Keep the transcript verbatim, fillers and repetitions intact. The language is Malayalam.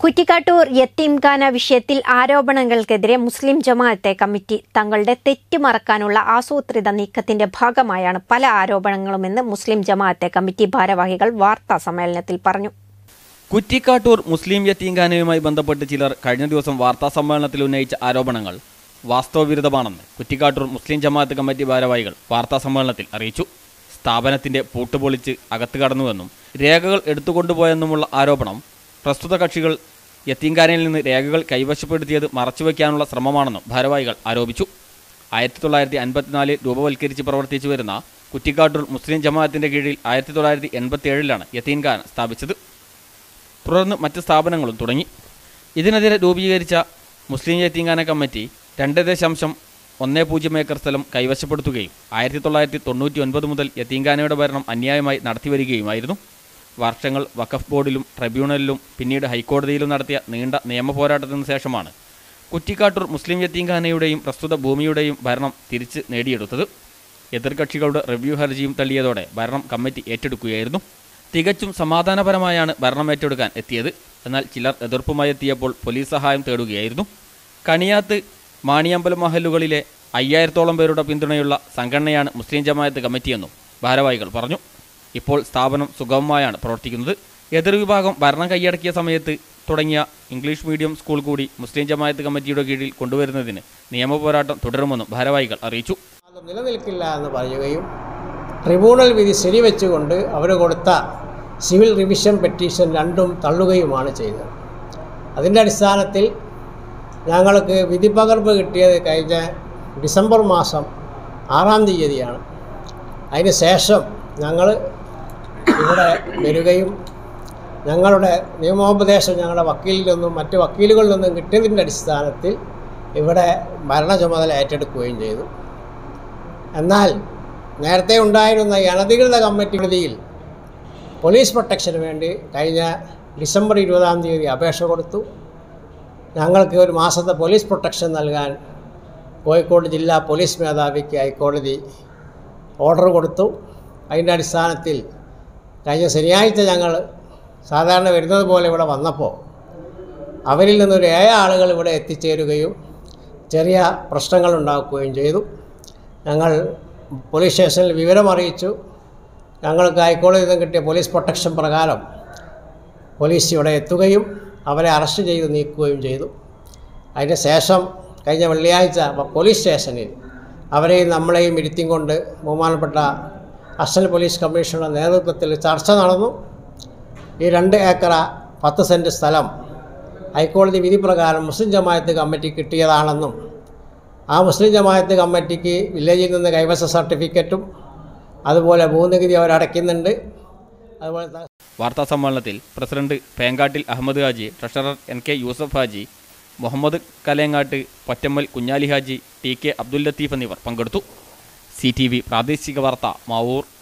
കുറ്റിക്കാട്ടൂർ യത്തീംഖാന വിഷയത്തിൽ ആരോപണങ്ങൾക്കെതിരെ മുസ്ലിം ജമാഅത്തെ കമ്മിറ്റി തങ്ങളുടെ തെറ്റ് മറക്കാനുള്ള ആസൂത്രിത നീക്കത്തിന്റെ ഭാഗമായാണ് പല ആരോപണങ്ങളുമെന്ന് മുസ്ലിം ജമാഅത്തെ കമ്മിറ്റി ഭാരവാഹികൾ വാർത്താ സമ്മേളനത്തിൽ പറഞ്ഞു. കുറ്റിക്കാട്ടൂർ മുസ്ലിം യത്തീംഖാനയുമായി ബന്ധപ്പെട്ട് ചിലർ കഴിഞ്ഞ ദിവസം വാർത്താ സമ്മേളനത്തിൽ ഉന്നയിച്ച ആരോപണങ്ങൾ വാസ്തവവിരുദ്ധമാണെന്ന് കുറ്റിക്കാട്ടൂർ മുസ്ലിം ജമാഅത്ത് കമ്മിറ്റി ഭാരവാഹികൾ വാർത്താ സമ്മേളനത്തിൽ അറിയിച്ചു. സ്ഥാപനത്തിന്റെ പൂട്ടുപൊളിച്ച് അകത്ത് കടന്നുവെന്നും രേഖകൾ എടുത്തുകൊണ്ടുപോയെന്നുമുള്ള ആരോപണം പ്രസ്തുത കക്ഷികൾ യത്തീംഖാനയിൽ നിന്ന് രേഖകൾ കൈവശപ്പെടുത്തിയത് മറച്ചുവെക്കാനുള്ള ശ്രമമാണെന്നും ഭാരവാഹികൾ ആരോപിച്ചു. ആയിരത്തി തൊള്ളായിരത്തി അൻപത്തിനാലിൽ രൂപവൽക്കരിച്ച് പ്രവർത്തിച്ചു വരുന്ന കുറ്റിക്കാട്ടൂർ മുസ്ലിം ജമാഅത്തിന്റെ കീഴിൽ ആയിരത്തി തൊള്ളായിരത്തി എൺപത്തി ഏഴിലാണ് യത്തീംഖാന സ്ഥാപിച്ചത്. തുടർന്ന് മറ്റ് സ്ഥാപനങ്ങളും തുടങ്ങി. ഇതിനെതിരെ രൂപീകരിച്ച മുസ്ലിം യത്തീംഖാന കമ്മിറ്റി രണ്ട് ദശാംശം ഒന്ന് പൂജ്യം ഏക്കർ സ്ഥലം കൈവശപ്പെടുത്തുകയും ആയിരത്തി തൊള്ളായിരത്തി തൊണ്ണൂറ്റി ഒൻപത് മുതൽ യത്തീംഖാനയുടെ ഭരണം അന്യായമായി നടത്തിവരികയുമായിരുന്നു. വർഷങ്ങൾ വഖഫ് ബോർഡിലും ട്രിബ്യൂണലിലും പിന്നീട് ഹൈക്കോടതിയിലും നടത്തിയ നീണ്ട നിയമ പോരാട്ടത്തിന് ശേഷമാണ് കുറ്റിക്കാട്ടൂർ മുസ്ലിം യത്തീംഖാനയുടെയും പ്രസ്തുത ഭൂമിയുടെയും ഭരണം തിരിച്ച് നേടിയെടുത്തത്. എതിർകക്ഷികളുടെ റിവ്യൂ ഹർജിയും തള്ളിയതോടെ ഭരണം കമ്മിറ്റി ഏറ്റെടുക്കുകയായിരുന്നു. തികച്ചും സമാധാനപരമായാണ് ഭരണം ഏറ്റെടുക്കാൻ എത്തിയത്. എന്നാൽ ചിലർ എതിർപ്പുമായി എത്തിയപ്പോൾ പോലീസ് സഹായം തേടുകയായിരുന്നു. കണിയാത്ത്, മാണിയമ്പലം മഹലുകളിലെ അയ്യായിരത്തോളം പേരുടെ പിന്തുണയുള്ള സംഘടനയാണ് മുസ്ലിം ജമാഅത്ത് കമ്മിറ്റിയെന്നും ഭാരവാഹികൾ പറഞ്ഞു. ഇപ്പോൾ സ്ഥാപനം സുഗമമായാണ് പ്രവർത്തിക്കുന്നത്. എതിർവിഭാഗം ഭരണം കൈയടക്കിയ സമയത്ത് തുടങ്ങിയ ഇംഗ്ലീഷ് മീഡിയം സ്കൂൾ കൂടി മുസ്ലിം ജമാഅത്ത് കമ്മിറ്റിയുടെ കീഴിൽ കൊണ്ടുവരുന്നതിന് നിയമപോരാട്ടം തുടരുമെന്നും ഭാരവാഹികൾ അറിയിച്ചു. നിലനിൽക്കില്ല എന്ന് പറയുകയും ട്രിബ്യൂണൽ വിധി ശരിവെച്ചുകൊണ്ട് അവർ കൊടുത്ത സിവിൽ റിവിഷൻ പെറ്റീഷൻ രണ്ടും തള്ളുകയുമാണ് ചെയ്തത്. അതിൻ്റെ അടിസ്ഥാനത്തിൽ ഞങ്ങൾക്ക് വിധിപ്പകർപ്പ് കിട്ടിയത് കഴിഞ്ഞ ഡിസംബർ മാസം ആറാം തീയതിയാണ്. അതിന് ശേഷം ഞങ്ങൾ ഇവിടെ വരികയും ഞങ്ങളുടെ നിയമോപദേശം ഞങ്ങളുടെ വക്കീലിൽ നിന്നും മറ്റ് വക്കീലുകളിൽ നിന്നും കിട്ടിയതിൻ്റെ അടിസ്ഥാനത്തിൽ ഇവിടെ ഭരണ ചുമതല ഏറ്റെടുക്കുകയും ചെയ്തു. എന്നാൽ നേരത്തെ ഉണ്ടായിരുന്ന ഈ അനധികൃത കമ്മിറ്റി കൃതിയിൽ പോലീസ് പ്രൊട്ടക്ഷന് വേണ്ടി കഴിഞ്ഞ ഡിസംബർ ഇരുപതാം തീയതി അപേക്ഷ കൊടുത്തു. ഞങ്ങൾക്ക് ഒരു മാസത്തെ പോലീസ് പ്രൊട്ടക്ഷൻ നൽകാൻ കോഴിക്കോട് ജില്ലാ പോലീസ് മേധാവിക്ക് ഹൈക്കോടതി ഓർഡർ കൊടുത്തു. അതിൻ്റെ അടിസ്ഥാനത്തിൽ കഴിഞ്ഞ ശനിയാഴ്ച ഞങ്ങൾ സാധാരണ വരുന്നത് പോലെ ഇവിടെ വന്നപ്പോൾ അവരിൽ നിന്നൊരു ഏഴ് ആളുകൾ ഇവിടെ എത്തിച്ചേരുകയും ചെറിയ പ്രശ്നങ്ങൾ ഉണ്ടാക്കുകയും ചെയ്തു. ഞങ്ങൾ പോലീസ് സ്റ്റേഷനിൽ വിവരമറിയിച്ചു. ഞങ്ങൾക്ക് ഹൈക്കോടതിയിൽ നിന്ന് കിട്ടിയ പോലീസ് പ്രൊട്ടക്ഷൻ പ്രകാരം പോലീസ് ഇവിടെ എത്തുകയും അവരെ അറസ്റ്റ് ചെയ്ത് നീക്കുകയും ചെയ്തു. അതിന് ശേഷം കഴിഞ്ഞ വെള്ളിയാഴ്ച പോലീസ് സ്റ്റേഷനിൽ അവരെയും നമ്മളെയും ഇരുത്തിയും കൊണ്ട് ബഹുമാനപ്പെട്ട അസിസ്റ്റന്റ് പോലീസ് കമ്മീഷണറുടെ നേതൃത്വത്തിൽ ചർച്ച നടന്നു. ഈ രണ്ട് ഏക്കർ പത്ത് സെൻറ്റ് സ്ഥലം ഹൈക്കോടതി വിധി പ്രകാരം മുസ്ലിം ജമാഅത്ത് കമ്മിറ്റി കിട്ടിയതാണെന്നും ആ മുസ്ലിം ജമാഅത്ത് കമ്മിറ്റിക്ക് വില്ലേജിൽ നിന്ന് കൈവശ സർട്ടിഫിക്കറ്റും അതുപോലെ ഭൂനികുതി അവരടയ്ക്കുന്നുണ്ട്. അതുപോലെ വാർത്താ സമ്മേളനത്തിൽ president Pengattil Ahmed Haji, treasurer N K Yusuf Haji, Muhammad Kalengattu, Pottammal Kunhali Haji, T K Abdul Latheef എന്നിവർ പങ്കെടുത്തു. സി ടി വി പ്രാദേശിക വാർത്ത മാവൂർ.